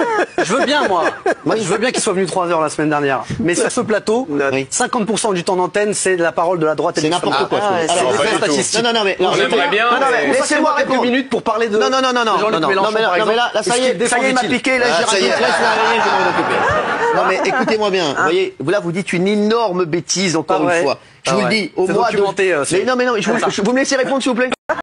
Je veux bien, moi. Je veux bien qu'il soit venu 3 heures la semaine dernière. Mais sur ce plateau, 50% du temps d'antenne, c'est de la parole de la droite et c'est n'importe quoi. C'est des statistiques. Non, mais j'aimerais bien. Laissez-moi quelques minutes pour parler de. Non, mais là, ça y est, il m'a piqué, là, j'ai rien, je vais m'en occuper. Non, mais écoutez-moi bien. Vous voyez, là, vous dites une énorme bêtise, encore une fois. Je vous le dis, au mois de. Mais non, vous me laissez répondre, s'il vous plaît?